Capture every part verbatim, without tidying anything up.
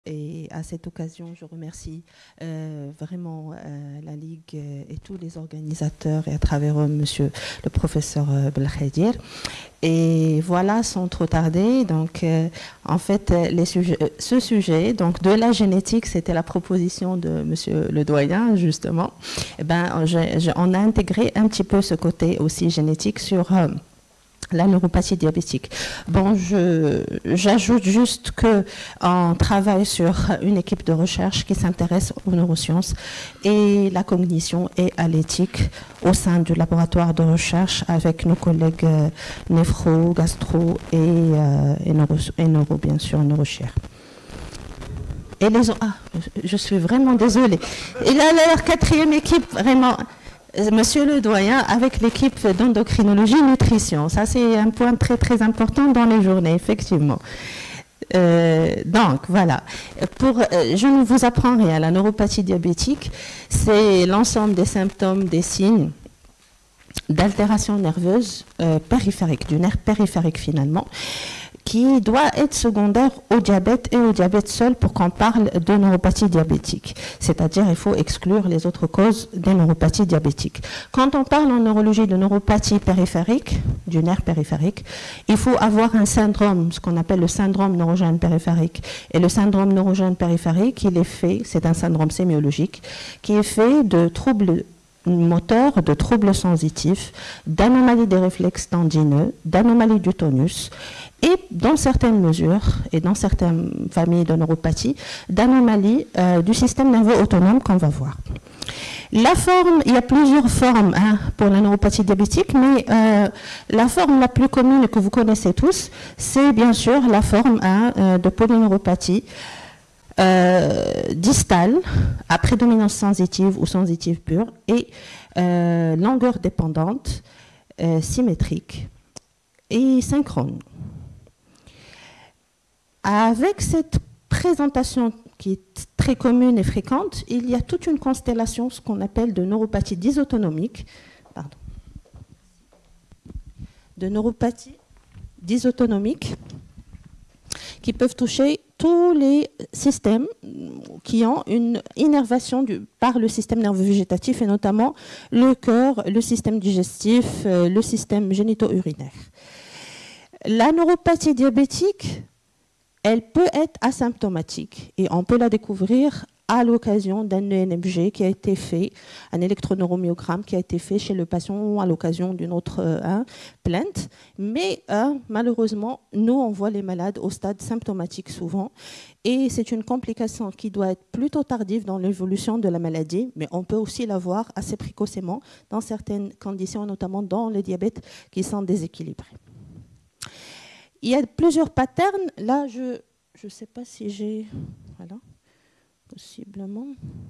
Et à cette occasion, je remercie euh, vraiment euh, la Ligue euh, et tous les organisateurs et à travers eux, monsieur le professeur euh, Belkhadir. Et voilà, sans trop tarder, donc euh, en fait, les sujets, ce sujet, donc de la génétique, c'était la proposition de monsieur le doyen, justement. Et ben, je, je, on a intégré un petit peu ce côté aussi génétique sur... Euh, la neuropathie diabétique. Bon, j'ajoute juste qu'on travaille sur une équipe de recherche qui s'intéresse aux neurosciences et la cognition et à l'éthique au sein du laboratoire de recherche avec nos collègues euh, néphro, gastro et, euh, et, neuro, et neuro, bien sûr, neurochir. Et les autres, ah, je suis vraiment désolée. Et là, leur quatrième équipe, vraiment... Monsieur le doyen, avec l'équipe d'endocrinologie nutrition, ça c'est un point très très important dans les journées, effectivement. Euh, donc voilà, pour, euh, je ne vous apprends rien, la neuropathie diabétique, c'est l'ensemble des symptômes, des signes d'altération nerveuse euh, périphérique, du nerf périphérique finalement, qui doit être secondaire au diabète et au diabète seul pour qu'on parle de neuropathie diabétique. C'est-à-dire il faut exclure les autres causes des neuropathies diabétiques. Quand on parle en neurologie de neuropathie périphérique, du nerf périphérique, il faut avoir un syndrome, ce qu'on appelle le syndrome neurogène périphérique. Et le syndrome neurogène périphérique, il est fait, c'est un syndrome sémiologique, qui est fait de troubles moteurs, de troubles sensitifs, d'anomalies des réflexes tendineux, d'anomalies du tonus, et dans certaines mesures, et dans certaines familles de neuropathie, d'anomalies euh, du système nerveux autonome qu'on va voir. La forme, il y a plusieurs formes hein, pour la neuropathie diabétique, mais euh, la forme la plus commune que vous connaissez tous, c'est bien sûr la forme hein, euh, de polyneuropathie euh, distale, à prédominance sensitive ou sensitive pure, et euh, longueur dépendante, euh, symétrique et synchrone. Avec cette présentation qui est très commune et fréquente, il y a toute une constellation, ce qu'on appelle de neuropathie dysautonomique, pardon, de neuropathie dysautonomique, qui peuvent toucher tous les systèmes qui ont une innervation du, par le système nerveux végétatif, et notamment le cœur, le système digestif, euh, le système génito-urinaire. La neuropathie diabétique, elle peut être asymptomatique et on peut la découvrir à l'occasion d'un E N M G qui a été fait, un électroneuromyogramme qui a été fait chez le patient à l'occasion d'une autre euh, hein, plainte. Mais euh, malheureusement, nous, on voit les malades au stade symptomatique souvent. Et c'est une complication qui doit être plutôt tardive dans l'évolution de la maladie, mais on peut aussi la voir assez précocement dans certaines conditions, notamment dans le diabète qui sont déséquilibrés. Il y a plusieurs patterns. Là, je ne sais pas si j'ai... Voilà, possiblement.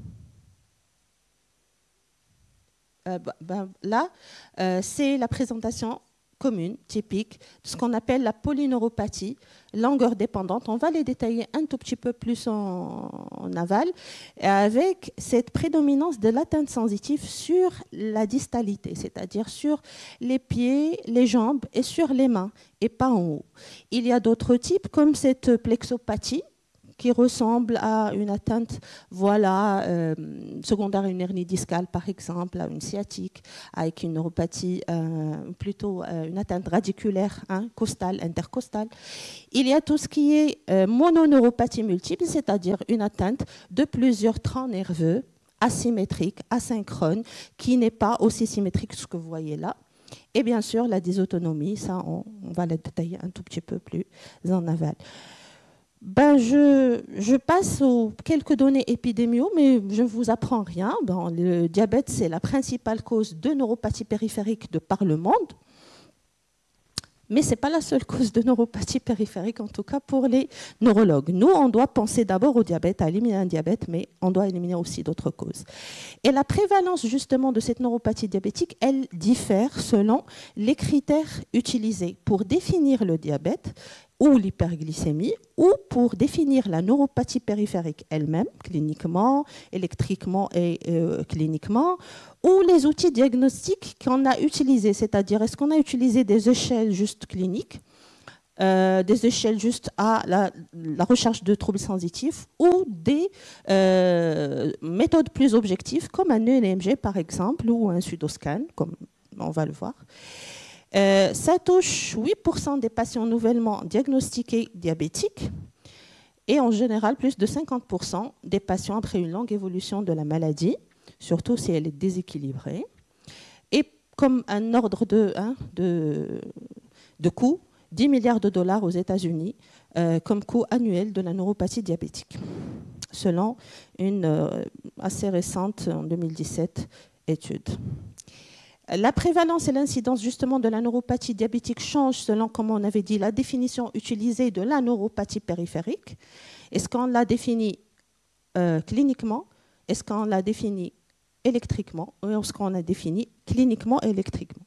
Euh, bah, bah, là, euh, c'est la présentation commune, typique, de ce qu'on appelle la polyneuropathie, longueur dépendante. On va les détailler un tout petit peu plus en, en aval, avec cette prédominance de l'atteinte sensitive sur la distalité, c'est-à-dire sur les pieds, les jambes et sur les mains, et pas en haut. Il y a d'autres types, comme cette plexopathie, qui ressemble à une atteinte voilà, euh, secondaire à une hernie discale, par exemple, à une sciatique, avec une neuropathie, euh, plutôt euh, une atteinte radiculaire, hein, costale, intercostale. Il y a tout ce qui est euh, mononeuropathie multiple, c'est-à-dire une atteinte de plusieurs troncs nerveux, asymétriques, asynchrones, qui n'est pas aussi symétrique que ce que vous voyez là. Et bien sûr, la dysautonomie, ça, on, on va la détailler un tout petit peu plus en aval. Ben, je, je passe aux quelques données épidémiaux, mais je ne vous apprends rien. Ben, le diabète, c'est la principale cause de neuropathie périphérique de par le monde. Mais ce n'est pas la seule cause de neuropathie périphérique, en tout cas pour les neurologues. Nous, on doit penser d'abord au diabète, à éliminer un diabète, mais on doit éliminer aussi d'autres causes. Et la prévalence justement de cette neuropathie diabétique, elle diffère selon les critères utilisés pour définir le diabète ou l'hyperglycémie, ou pour définir la neuropathie périphérique elle-même, cliniquement, électriquement et euh, cliniquement, ou les outils diagnostiques qu'on a utilisés, c'est-à-dire est-ce qu'on a utilisé des échelles juste cliniques, euh, des échelles juste à la, la recherche de troubles sensitifs ou des euh, méthodes plus objectives comme un E N M G par exemple ou un pseudoscan, comme on va le voir. Euh, ça touche huit pour cent des patients nouvellement diagnostiqués diabétiques et en général plus de cinquante pour cent des patients après une longue évolution de la maladie, surtout si elle est déséquilibrée. Et comme un ordre de, hein, de, de coût, dix milliards de dollars aux États-Unis euh, comme coût annuel de la neuropathie diabétique, selon une euh, assez récente, en deux mille dix-sept, étude. La prévalence et l'incidence justement de la neuropathie diabétique changent selon, comme on avait dit, la définition utilisée de la neuropathie périphérique. Est-ce qu'on l'a définie euh, cliniquement? Est-ce qu'on l'a définie électriquement? Ou est-ce qu'on l'a définie cliniquement et électriquement?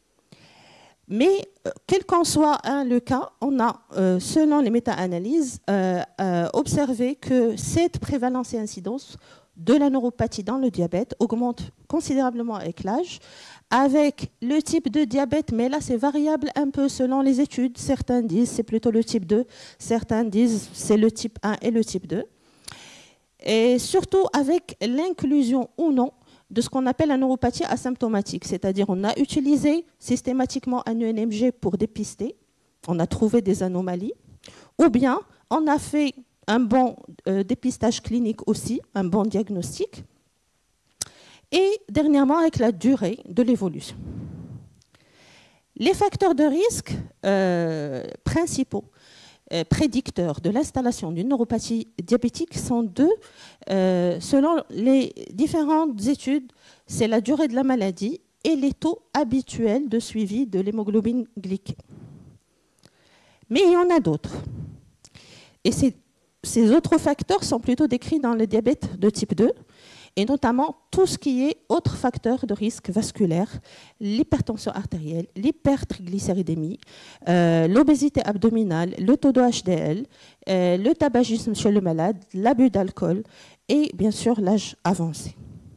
Mais euh, quel qu'en soit hein, le cas, on a, euh, selon les méta-analyses, euh, euh, observé que cette prévalence et incidence de la neuropathie dans le diabète augmente considérablement avec l'âge, avec le type de diabète, mais là c'est variable un peu selon les études. Certains disent c'est plutôt le type deux, certains disent c'est le type un et le type deux. Et surtout avec l'inclusion ou non de ce qu'on appelle la neuropathie asymptomatique, c'est-à-dire on a utilisé systématiquement un E N M G pour dépister, on a trouvé des anomalies, ou bien on a fait un bon euh, dépistage clinique aussi, un bon diagnostic, et dernièrement avec la durée de l'évolution. Les facteurs de risque euh, principaux, euh, prédicteurs de l'installation d'une neuropathie diabétique sont deux. Euh, selon les différentes études, c'est la durée de la maladie et les taux habituels de suivi de l'hémoglobine glyquée. Mais il y en a d'autres. Et ces, ces autres facteurs sont plutôt décrits dans le diabète de type deux, et notamment tout ce qui est autres facteurs de risque vasculaire, l'hypertension artérielle, l'hypertriglycéridémie, euh, l'obésité abdominale, le taux de H D L, euh, le tabagisme chez le malade, l'abus d'alcool et bien sûr l'âge avancé.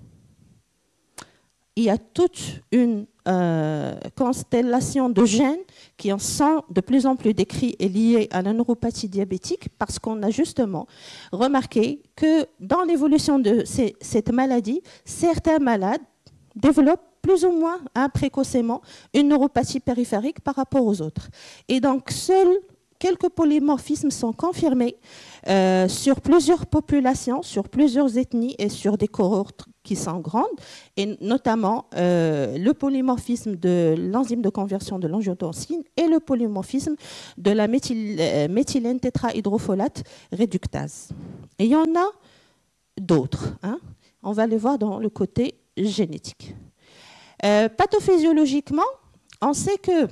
Il y a toute une euh, constellation de gènes qui en sont de plus en plus décrits et liés à la neuropathie diabétique parce qu'on a justement remarqué que dans l'évolution de ces, cette maladie, certains malades développent plus ou moins hein, précocement une neuropathie périphérique par rapport aux autres. Et donc, seuls quelques polymorphismes sont confirmés euh, sur plusieurs populations, sur plusieurs ethnies et sur des cohortes qui sont grandes, et notamment euh, le polymorphisme de l'enzyme de conversion de l'angiotensine et le polymorphisme de la méthyl, euh, méthylène tétrahydrofolate réductase. Et il y en a d'autres. Hein. On va les voir dans le côté génétique. Euh, pathophysiologiquement, on sait que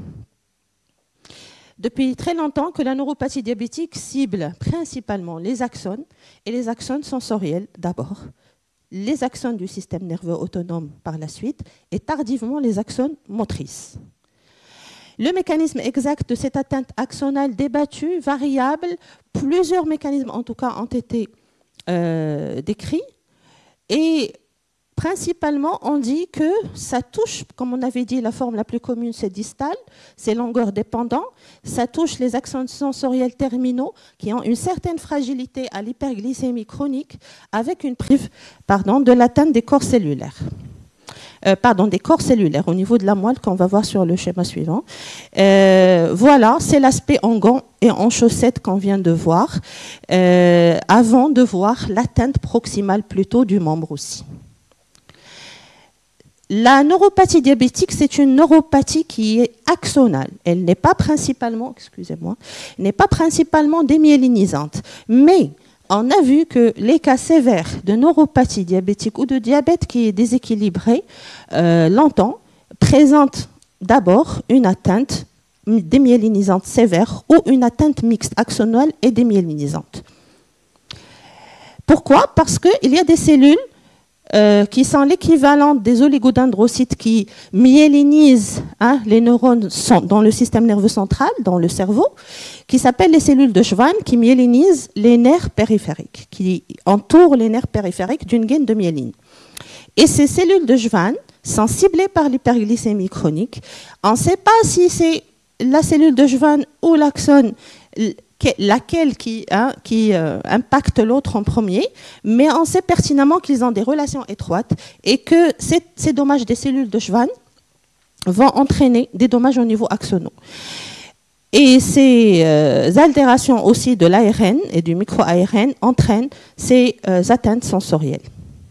depuis très longtemps que la neuropathie diabétique cible principalement les axones, et les axones sensoriels d'abord, les axones du système nerveux autonome par la suite, et tardivement les axones motrices. Le mécanisme exact de cette atteinte axonale débattue, variable, plusieurs mécanismes en tout cas ont été euh, décrits, et principalement, on dit que ça touche, comme on avait dit, la forme la plus commune, c'est distale, c'est longueur dépendant, ça touche les axones sensoriels terminaux qui ont une certaine fragilité à l'hyperglycémie chronique avec une prive pardon, de l'atteinte des corps cellulaires. Euh, pardon, des corps cellulaires au niveau de la moelle qu'on va voir sur le schéma suivant. Euh, voilà, c'est l'aspect en gants et en chaussettes qu'on vient de voir, euh, avant de voir l'atteinte proximale plutôt du membre aussi. La neuropathie diabétique, c'est une neuropathie qui est axonale. Elle n'est pas principalement, excusez-moi, n'est pas principalement démyélinisante. Mais on a vu que les cas sévères de neuropathie diabétique ou de diabète qui est déséquilibré euh, longtemps présentent d'abord une atteinte démyélinisante sévère ou une atteinte mixte axonale et démyélinisante. Pourquoi? Parce qu'il y a des cellules Euh, qui sont l'équivalent des oligodendrocytes qui myélinisent hein, les neurones dans le système nerveux central, dans le cerveau, qui s'appellent les cellules de Schwann, qui myélinisent les nerfs périphériques, qui entourent les nerfs périphériques d'une gaine de myéline. Et ces cellules de Schwann sont ciblées par l'hyperglycémie chronique. On ne sait pas si c'est la cellule de Schwann ou l'axone, laquelle qui, hein, qui euh, impacte l'autre en premier, mais on sait pertinemment qu'ils ont des relations étroites et que ces, ces dommages des cellules de Schwann vont entraîner des dommages au niveau axonaux. Et ces euh, altérations aussi de l'A R N et du micro-A R N entraînent ces euh, atteintes sensorielles.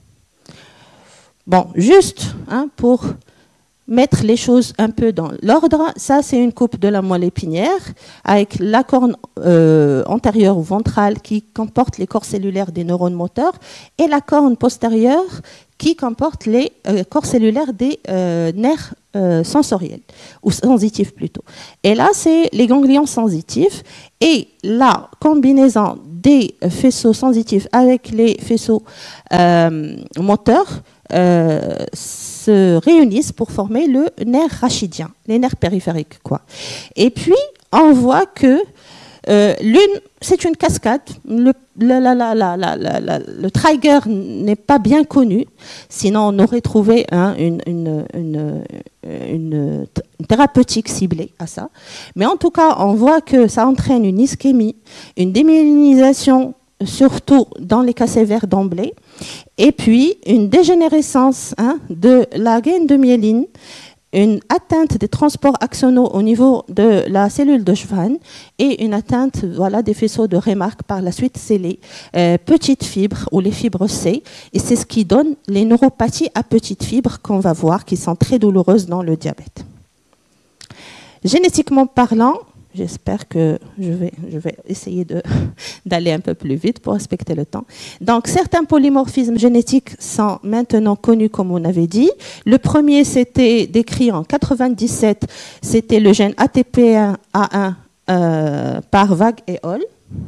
Bon, juste hein, pour mettre les choses un peu dans l'ordre, ça c'est une coupe de la moelle épinière avec la corne euh, antérieure ou ventrale qui comporte les corps cellulaires des neurones moteurs et la corne postérieure qui comporte les euh, corps cellulaires des euh, nerfs euh, sensoriels, ou sensitifs plutôt. Et là, c'est les ganglions sensitifs et la combinaison des faisceaux sensitifs avec les faisceaux euh, moteurs euh, se réunissent pour former le nerf rachidien, les nerfs périphériques, quoi. Et puis, on voit que euh, l'une, c'est une cascade. Le, la, la, la, la, la, la, le trigger n'est pas bien connu, sinon on aurait trouvé hein, une, une, une, une, une thérapeutique ciblée à ça. Mais en tout cas, on voit que ça entraîne une ischémie, une démyélinisation, surtout dans les cas sévères d'emblée, et puis une dégénérescence hein, de la gaine de myéline, une atteinte des transports axonaux au niveau de la cellule de Schwann et une atteinte voilà, des faisceaux de Remarque par la suite, c'est les euh, petites fibres ou les fibres C, et c'est ce qui donne les neuropathies à petites fibres qu'on va voir qui sont très douloureuses dans le diabète. Génétiquement parlant, j'espère que je vais, je vais essayer d'aller un peu plus vite pour respecter le temps. Donc, certains polymorphismes génétiques sont maintenant connus, comme on avait dit. Le premier, c'était décrit en quatre-vingt-dix-sept, c'était le gène A T P un A un euh, par Wag et Hall.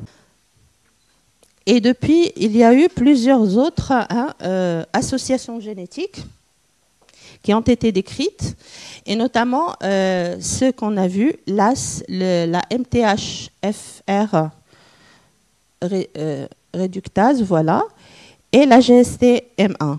Et depuis, il y a eu plusieurs autres hein, euh, associations génétiques qui ont été décrites, et notamment euh, ceux qu'on a vus, l'A S, le, la M T H F R ré, euh, réductase, voilà, et la G S T M un.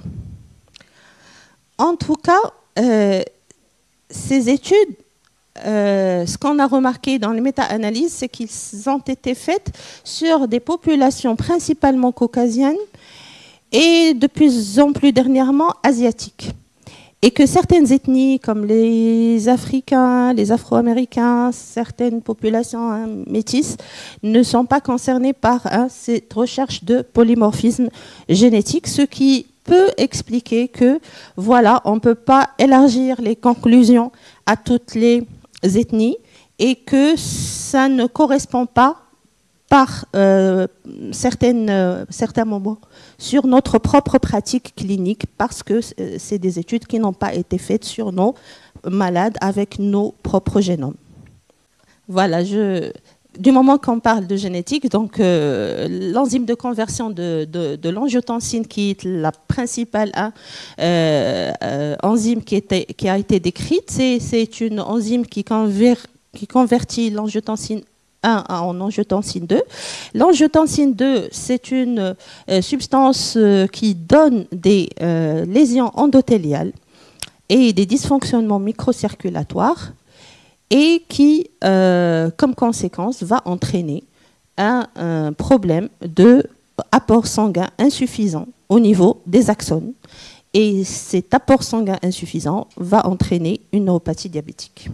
En tout cas, euh, ces études, euh, ce qu'on a remarqué dans les méta-analyses, c'est qu'ils ont été faites sur des populations principalement caucasiennes et de plus en plus dernièrement asiatiques. Et que certaines ethnies, comme les Africains, les Afro-Américains, certaines populations hein, métisses, ne sont pas concernées par hein, cette recherche de polymorphisme génétique, ce qui peut expliquer que, voilà, on ne peut pas élargir les conclusions à toutes les ethnies et que ça ne correspond pas par euh, certaines, euh, certains moments sur notre propre pratique clinique parce que c'est des études qui n'ont pas été faites sur nos malades avec nos propres génomes. Voilà, je, du moment qu'on parle de génétique, donc euh, l'enzyme de conversion de, de, de l'angiotensine qui est la principale hein, euh, euh, enzyme qui, était, qui a été décrite, c'est une enzyme qui, conver, qui convertit l'angiotensine un en angiotensine deux. L'angiotensine deux, c'est une euh, substance euh, qui donne des euh, lésions endothéliales et des dysfonctionnements microcirculatoires et qui, euh, comme conséquence, va entraîner un, un problème de apport sanguin insuffisant au niveau des axones. Et cet apport sanguin insuffisant va entraîner une neuropathie diabétique.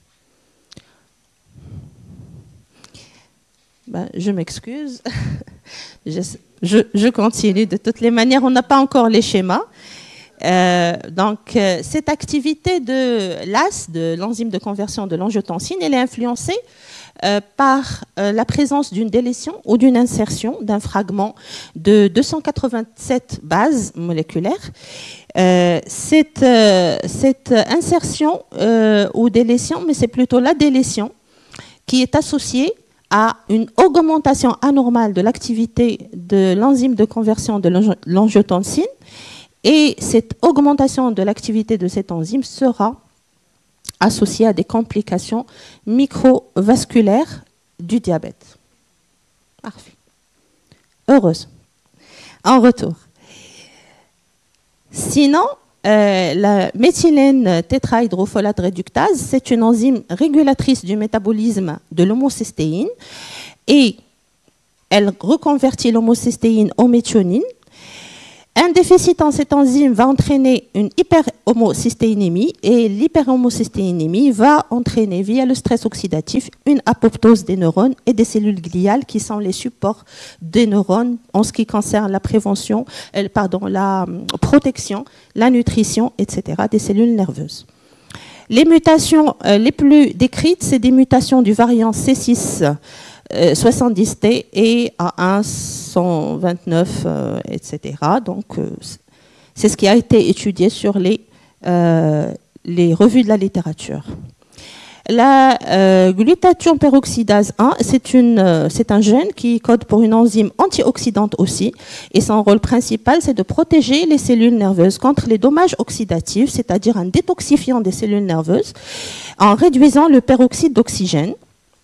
Ben, je m'excuse, je, je, je continue. De toutes les manières, on n'a pas encore les schémas. Euh, donc, euh, cette activité de l'A S, de l'enzyme de conversion de l'angiotensine, elle est influencée euh, par euh, la présence d'une délétion ou d'une insertion d'un fragment de deux cent quatre-vingt-sept bases moléculaires. Euh, cette, euh, cette insertion euh, ou délétion, mais c'est plutôt la délétion qui est associée à une augmentation anormale de l'activité de l'enzyme de conversion de l'angiotensine. Et cette augmentation de l'activité de cette enzyme sera associée à des complications microvasculaires du diabète. Parfait. Heureuse. En retour. Sinon, euh, la méthylène tétrahydrofolate réductase, c'est une enzyme régulatrice du métabolisme de l'homocystéine et elle reconvertit l'homocystéine en méthionine. Un déficit en cette enzyme va entraîner une hyperhomocystéinémie et l'hyperhomocystéinémie va entraîner via le stress oxydatif une apoptose des neurones et des cellules gliales qui sont les supports des neurones en ce qui concerne la prévention, euh, pardon, la protection, la nutrition, et cetera des cellules nerveuses. Les mutations euh, les plus décrites, c'est des mutations du variant C six soixante-dix T et A un cent vingt-neuf, euh, et cetera. Donc, euh, c'est ce qui a été étudié sur les, euh, les revues de la littérature. La euh, glutathione peroxydase un, c'est euh, un gène qui code pour une enzyme antioxydante aussi. Et son rôle principal, c'est de protéger les cellules nerveuses contre les dommages oxydatifs, c'est-à-dire un détoxifiant des cellules nerveuses, en réduisant le peroxyde d'oxygène.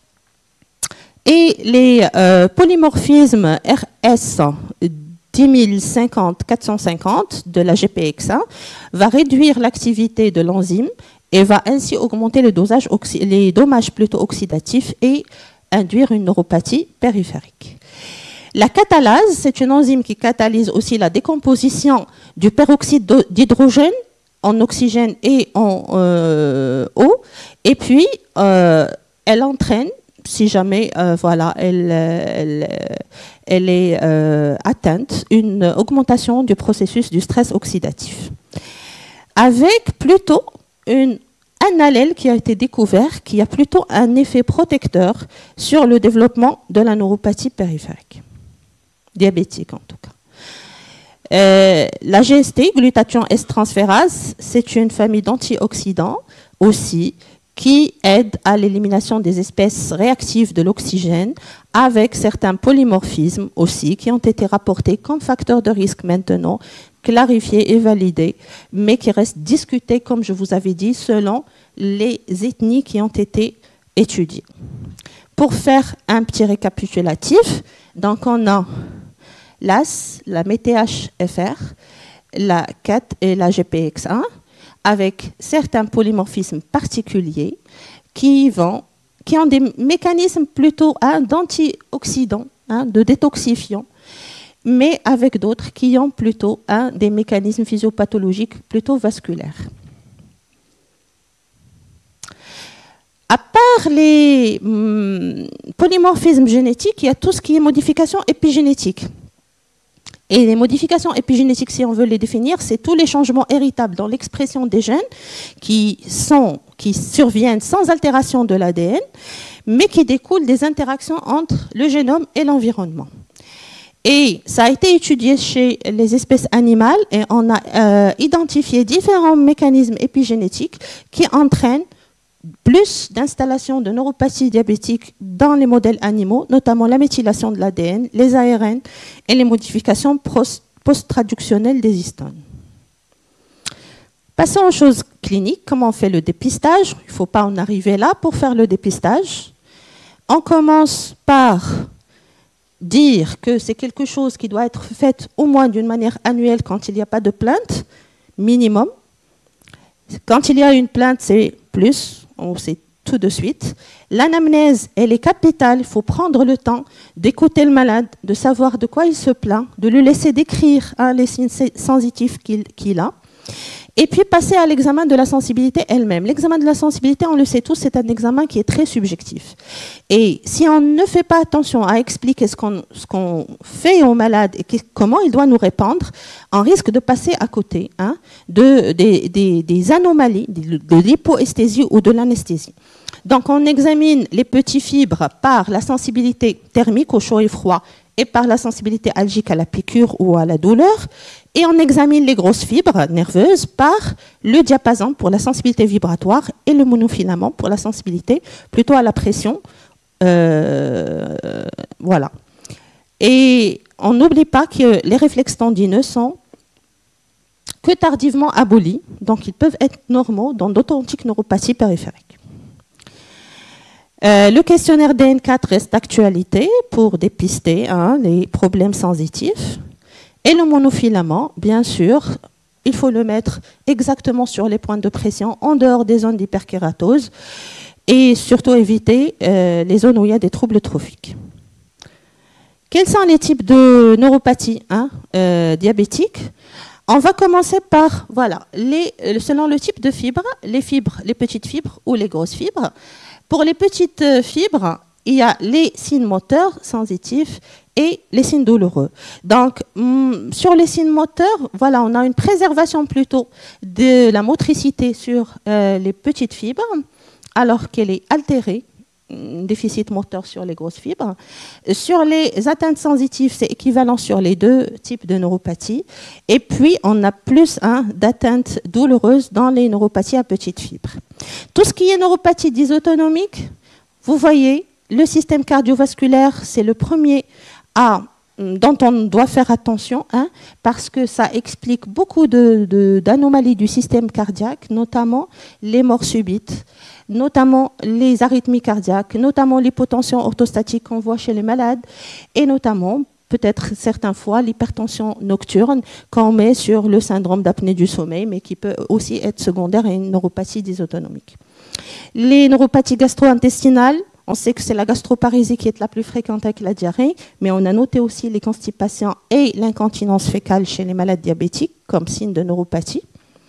Et les euh, polymorphismes R S dix mille cinquante quatre cent cinquante de la G P X un va réduire l'activité de l'enzyme et va ainsi augmenter le dosage les dommages plutôt oxydatifs et induire une neuropathie périphérique. La catalase, c'est une enzyme qui catalyse aussi la décomposition du peroxyde d'hydrogène en oxygène et en euh, eau. Et puis, euh, elle entraîne, si jamais euh, voilà, elle, elle, elle est euh, atteinte, une augmentation du processus du stress oxydatif. Avec plutôt une, un allèle qui a été découvert, qui a plutôt un effet protecteur sur le développement de la neuropathie périphérique, diabétique en tout cas. Euh, la G S T, glutathione S-transférase, c'est une famille d'antioxydants aussi, qui aide à l'élimination des espèces réactives de l'oxygène avec certains polymorphismes aussi qui ont été rapportés comme facteurs de risque maintenant, clarifiés et validés, mais qui restent discutés, comme je vous avais dit, selon les ethnies qui ont été étudiées. Pour faire un petit récapitulatif, donc on a l'A S, la M T H F R, la C A T et la G P X un, avec certains polymorphismes particuliers qui, vont, qui ont des mécanismes plutôt hein, d'antioxydants, hein, de détoxifiants, mais avec d'autres qui ont plutôt hein, des mécanismes physiopathologiques plutôt vasculaires. À part les hum, polymorphismes génétiques, il y a tout ce qui est modification épigénétique. Et les modifications épigénétiques, si on veut les définir, c'est tous les changements héritables dans l'expression des gènes qui, sont, qui surviennent sans altération de l'A D N, mais qui découlent des interactions entre le génome et l'environnement. Et ça a été étudié chez les espèces animales et on a euh, identifié différents mécanismes épigénétiques qui entraînent plus d'installation de neuropathie diabétique dans les modèles animaux, notamment la méthylation de l'A D N, les A R N et les modifications post-traductionnelles des histones. Passons aux choses cliniques. Comment on fait le dépistage? Il ne faut pas en arriver là pour faire le dépistage. On commence par dire que c'est quelque chose qui doit être fait au moins d'une manière annuelle quand il n'y a pas de plainte, minimum. Quand il y a une plainte, c'est plus, on sait tout de suite. L'anamnèse, elle est capitale. Il faut prendre le temps d'écouter le malade, de savoir de quoi il se plaint, de lui laisser décrire hein, les signes sensitifs qu'il qu'il a. Et puis passer à l'examen de la sensibilité elle-même. L'examen de la sensibilité, on le sait tous, c'est un examen qui est très subjectif. Et si on ne fait pas attention à expliquer ce qu'on ce qu'on fait au malade et comment il doit nous répondre, on risque de passer à côté hein, de, des, des, des anomalies, de l'hypoesthésie ou de l'anesthésie. Donc on examine les petits fibres par la sensibilité thermique au chaud et froid et par la sensibilité algique à la piqûre ou à la douleur. Et on examine les grosses fibres nerveuses par le diapason pour la sensibilité vibratoire et le monofilament pour la sensibilité plutôt à la pression. Euh, voilà. Et on n'oublie pas que les réflexes tendineux sont que tardivement abolis, donc ils peuvent être normaux dans d'authentiques neuropathies périphériques. Euh, le questionnaire D N quatre reste d'actualité pour dépister hein, les problèmes sensitifs. Et le monofilament, bien sûr, il faut le mettre exactement sur les points de pression, en dehors des zones d'hyperkératose, et surtout éviter euh, les zones où il y a des troubles trophiques. Quels sont les types de neuropathie hein, euh, diabétiques? On va commencer par, voilà, les, selon le type de fibre, les fibres, les petites fibres ou les grosses fibres. Pour les petites fibres, il y a les signes moteurs sensitifs et les signes douloureux. Donc, mm, sur les signes moteurs, voilà, on a une préservation plutôt de la motricité sur euh, les petites fibres, alors qu'elle est altérée, un déficit moteur sur les grosses fibres. Sur les atteintes sensitives, c'est équivalent sur les deux types de neuropathie. Et puis, on a plus hein, d'atteintes douloureuses dans les neuropathies à petites fibres. Tout ce qui est neuropathie dysautonomique, vous voyez, le système cardiovasculaire, c'est le premier à, dont on doit faire attention, hein, parce que ça explique beaucoup de, de, d'anomalies du système cardiaque, notamment les morts subites, notamment les arythmies cardiaques, notamment l'hypotension orthostatique qu'on voit chez les malades, et notamment, peut-être certaines fois, l'hypertension nocturne qu'on met sur le syndrome d'apnée du sommeil, mais qui peut aussi être secondaire à une neuropathie dysautonomique. Les neuropathies gastro-intestinales, on sait que c'est la gastroparésie qui est la plus fréquente avec la diarrhée, mais on a noté aussi les constipations et l'incontinence fécale chez les malades diabétiques comme signe de neuropathie.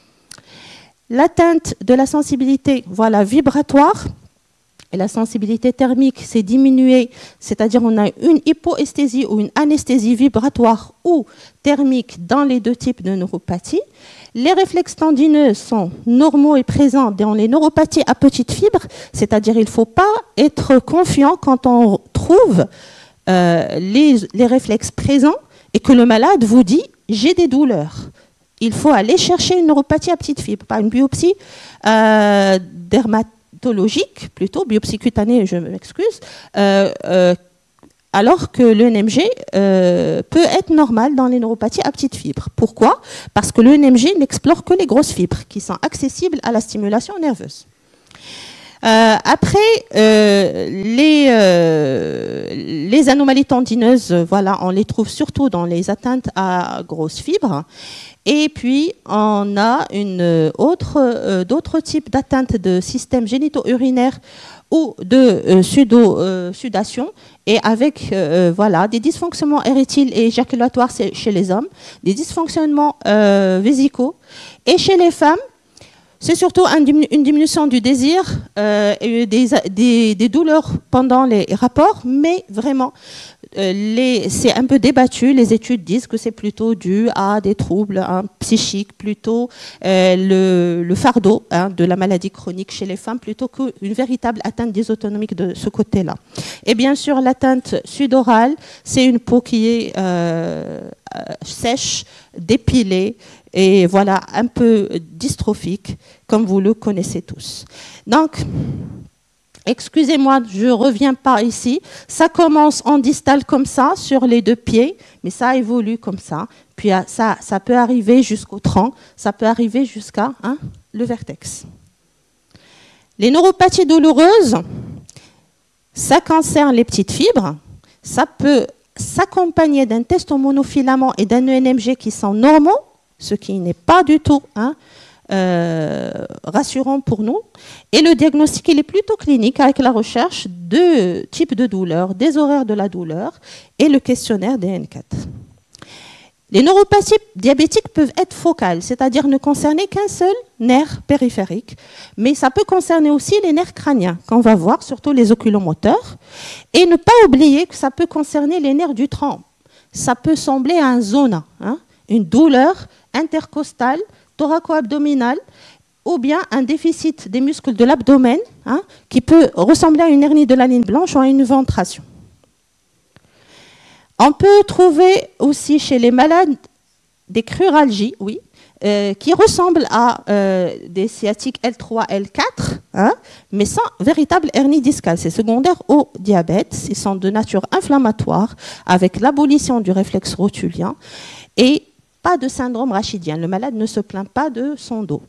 L'atteinte de la sensibilité voilà, vibratoire et la sensibilité thermique s'est diminuée, c'est-à-dire on a une hypoesthésie ou une anesthésie vibratoire ou thermique dans les deux types de neuropathie. Les réflexes tendineux sont normaux et présents dans les neuropathies à petites fibres, c'est-à-dire il ne faut pas être confiant quand on trouve euh, les, les réflexes présents et que le malade vous dit « j'ai des douleurs ». Il faut aller chercher une neuropathie à petites fibres, pas une biopsie euh, dermatologique, plutôt, biopsie cutanée, je m'excuse, euh, euh, alors que le N M G euh, peut être normal dans les neuropathies à petites fibres. Pourquoi? Parce que le N M G n'explore que les grosses fibres qui sont accessibles à la stimulation nerveuse. Euh, après, euh, les, euh, les anomalies tendineuses, voilà, on les trouve surtout dans les atteintes à grosses fibres. Et puis, on a une autre, euh, d'autres types d'atteintes de système génito-urinaire ou de euh, pseudo-sudation, euh, et avec euh, voilà, des dysfonctionnements érectiles et éjaculatoires chez les hommes, des dysfonctionnements euh, vésicaux. Et chez les femmes, c'est surtout une diminution du désir euh, et des, des, des douleurs pendant les rapports, mais vraiment, euh, c'est un peu débattu. Les études disent que c'est plutôt dû à des troubles hein, psychiques, plutôt euh, le, le fardeau hein, de la maladie chronique chez les femmes, plutôt qu'une véritable atteinte dysautonomique de ce côté-là. Et bien sûr, l'atteinte sudorale, c'est une peau qui est euh, sèche, dépilée, et voilà, un peu dystrophique, comme vous le connaissez tous. Donc, excusez-moi, je ne reviens pas ici. Ça commence en distal comme ça, sur les deux pieds, mais ça évolue comme ça. Puis ça, ça peut arriver jusqu'au tronc, ça peut arriver jusqu'à hein, le vertex. Les neuropathies douloureuses, ça concerne les petites fibres, ça peut s'accompagner d'un test au monofilament et d'un E N M G qui sont normaux, ce qui n'est pas du tout hein, euh, rassurant pour nous. Et le diagnostic, il est plutôt clinique avec la recherche de types de douleurs, des horaires de la douleur et le questionnaire D N quatre. Les neuropathies diabétiques peuvent être focales, c'est-à-dire ne concerner qu'un seul nerf périphérique, mais ça peut concerner aussi les nerfs crâniens, qu'on va voir, surtout les oculomoteurs. Et ne pas oublier que ça peut concerner les nerfs du tronc. Ça peut sembler un zona, hein, une douleur intercostale, thoraco-abdominale, ou bien un déficit des muscles de l'abdomen, hein, qui peut ressembler à une hernie de la ligne blanche ou à une ventration. On peut trouver aussi chez les malades des cruralgies, oui, euh, qui ressemblent à euh, des sciatiques L trois, L quatre, hein, mais sans véritable hernie discale. C'est secondaire au diabète. Ils sont de nature inflammatoire, avec l'abolition du réflexe rotulien et pas de syndrome rachidien. Le malade ne se plaint pas de son dos.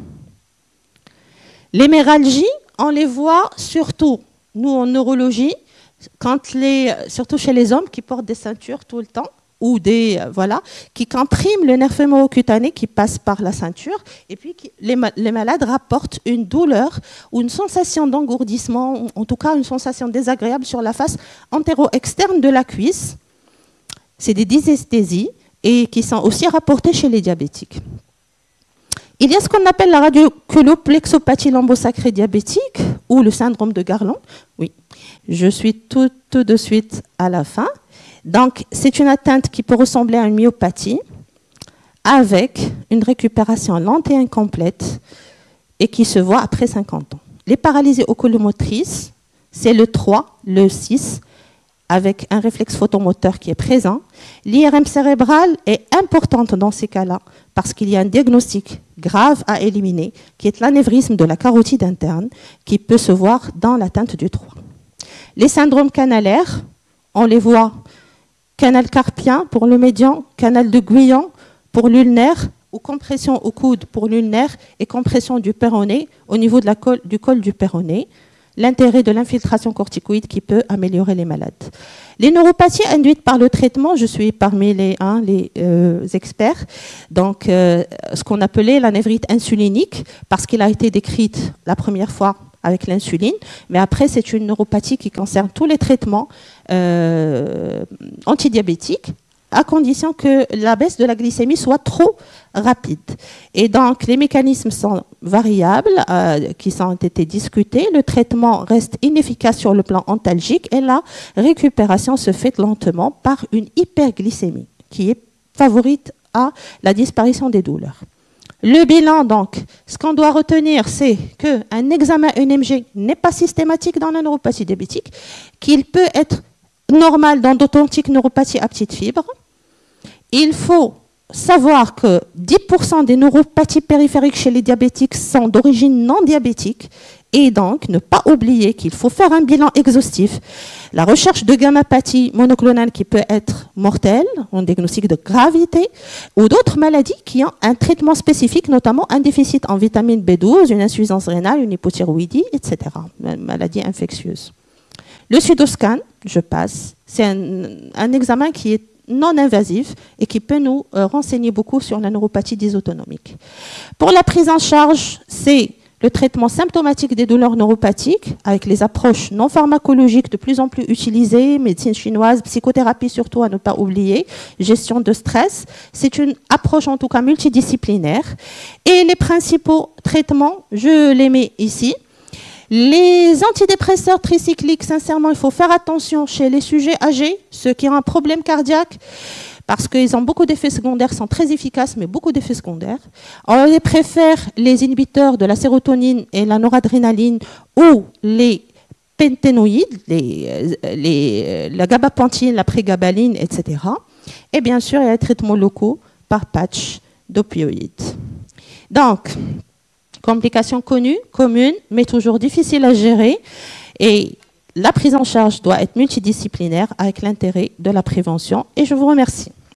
L'héméralgie, on les voit surtout, nous en neurologie, quand les, surtout chez les hommes qui portent des ceintures tout le temps, ou des, euh, voilà, qui compriment le nerf fémoro-cutané qui passe par la ceinture, et puis qui, les, les malades rapportent une douleur ou une sensation d'engourdissement, en tout cas une sensation désagréable sur la face antéro-externe de la cuisse. C'est des dysesthésies et qui sont aussi rapportées chez les diabétiques. Il y a ce qu'on appelle la radioculoplexipathie lambosacrée diabétique ou le syndrome de Garland. Oui, je suis tout, tout de suite à la fin. Donc, c'est une atteinte qui peut ressembler à une myopathie avec une récupération lente et incomplète et qui se voit après cinquante ans. Les paralysies oculomotrices, c'est le trois, le six, avec un réflexe photomoteur qui est présent. L'I R M cérébrale est importante dans ces cas-là parce qu'il y a un diagnostic grave à éliminer qui est l'anévrisme de la carotide interne qui peut se voir dans l'atteinte du trois. Les syndromes canalaires, on les voit canal carpien pour le médian, canal de Guyon pour l'ulnaire, ou compression au coude pour l'ulnaire et compression du péroné au niveau de la col, du col du péroné. L'intérêt de l'infiltration corticoïde qui peut améliorer les malades. Les neuropathies induites par le traitement, je suis parmi les, hein, les euh, experts, donc euh, ce qu'on appelait la névrite insulinique, parce qu'il a été décrite la première fois avec l'insuline, mais après c'est une neuropathie qui concerne tous les traitements euh, antidiabétiques, à condition que la baisse de la glycémie soit trop rapide. Et donc, les mécanismes sont variables, euh, qui ont été discutés. Le traitement reste inefficace sur le plan antalgique et la récupération se fait lentement par une hyperglycémie qui est favorite à la disparition des douleurs. Le bilan, donc, ce qu'on doit retenir, c'est qu'un examen E M G n'est pas systématique dans la neuropathie diabétique, qu'il peut être normal dans d'authentiques neuropathies à petites fibres. Il faut savoir que dix pour cent des neuropathies périphériques chez les diabétiques sont d'origine non diabétique et donc ne pas oublier qu'il faut faire un bilan exhaustif. La recherche de gammapathie monoclonale qui peut être mortelle, un diagnostic de gravité, ou d'autres maladies qui ont un traitement spécifique, notamment un déficit en vitamine B douze, une insuffisance rénale, une hypothyroïdie, et cetera. Maladie infectieuse. Le pseudoscan, je passe, c'est un, un examen qui est non invasif et qui peut nous euh, renseigner beaucoup sur la neuropathie dysautonomique. Pour la prise en charge, c'est le traitement symptomatique des douleurs neuropathiques avec les approches non pharmacologiques de plus en plus utilisées, médecine chinoise, psychothérapie surtout à ne pas oublier, gestion de stress. C'est une approche en tout cas multidisciplinaire. Et les principaux traitements, je les mets ici. Les antidépresseurs tricycliques, sincèrement, il faut faire attention chez les sujets âgés, ceux qui ont un problème cardiaque, parce qu'ils ont beaucoup d'effets secondaires, sont très efficaces, mais beaucoup d'effets secondaires. On les préfère les inhibiteurs de la sérotonine et la noradrénaline ou les penténoïdes, les, les, la gabapentine, la prégabaline, et cetera. Et bien sûr, il y a les traitements locaux par patch d'opioïdes. Donc, complications connues, communes, mais toujours difficiles à gérer. Et la prise en charge doit être multidisciplinaire avec l'intérêt de la prévention. Et je vous remercie.